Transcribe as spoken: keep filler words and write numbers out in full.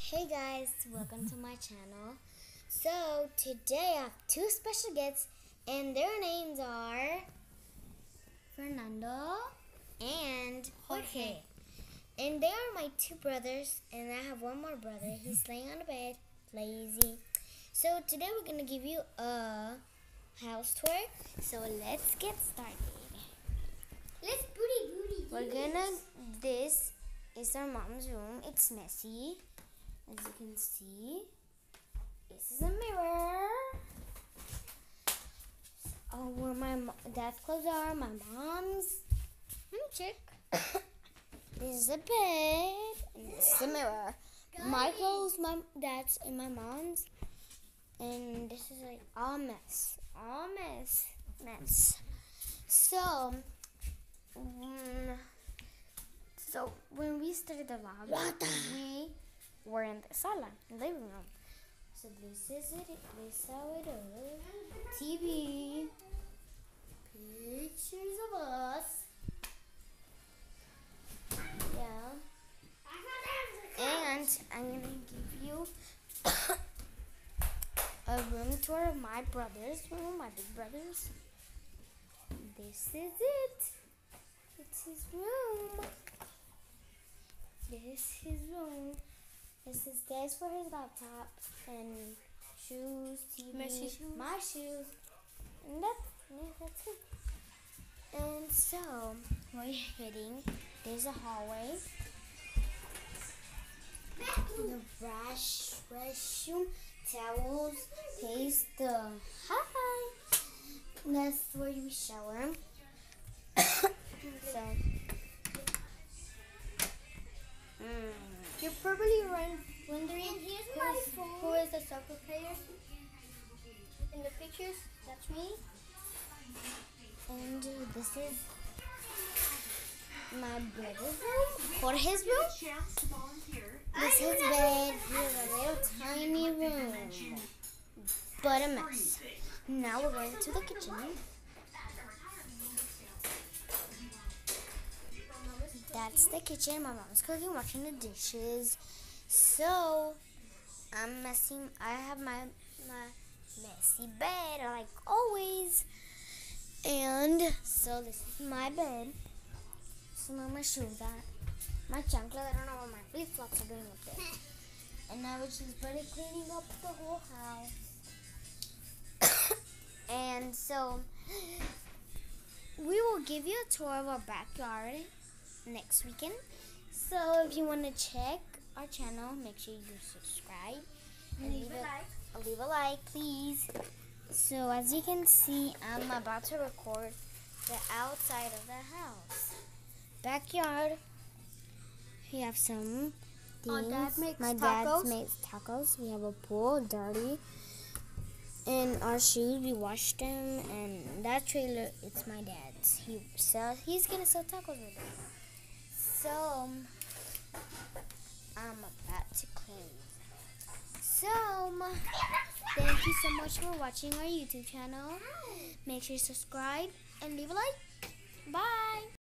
Hey guys, welcome to my channel. So today I have two special guests and their names are Fernando and Jorge. And they are my two brothers, and I have one more brother. He's laying on the bed, lazy. So today we're going to give you a house tour. So let's get started. Let's booty booty. We're gonna, this is our mom's room. It's messy, as you can see. This is a mirror. Oh, where my mo- dad's clothes are, my mom's. Let me check. This is a bed, and this is a mirror. My clothes, my dad's, and my mom's. And this is like all mess, all mess, mess. So, um, so when we started the vlog, we were in the sala, living room. So this is it. This is how it is. T V, pictures of us. Yeah. And I'm gonna give you a room tour of my brother's room, my big brother's. This is it. It's his room. This is his room. This is desk for his laptop and shoes, T V, Messy shoes. my shoes, and that's, yeah, that's it. And so we're heading. There's a hallway. The brush, restroom, towels, paste, the hi. That's where we shower. So, mm. You're probably run- wondering And here's my who's- phone. who is the soccer player in the pictures. That's me. And uh, this is my brother's room, Jorge's room. This is his bed. He has a little tiny room, but a mess. Now we're going to the kitchen. That's the kitchen. My mom's cooking, washing the dishes. So I'm messing. I have my my messy bed like always. And so this is my bed. So where my shoes at. My chancla, I don't know what my flip flops are doing up there. And I was just barely cleaning up the whole house. And so we will give you a tour of our backyard next weekend. So if you want to check our channel, make sure you subscribe and Leave a like. uh, leave a like, please. So as you can see, I'm about to record the outside of the house. Backyard. We have some things. Our dad makes My tacos. dad makes tacos. We have a pool, dirty. And our shoes, we washed them. And that trailer, it's my dad's. He sell, he's gonna sell tacos with it. So I'm about to close. So thank you so much for watching our YouTube channel. Make sure you subscribe and leave a like. Bye.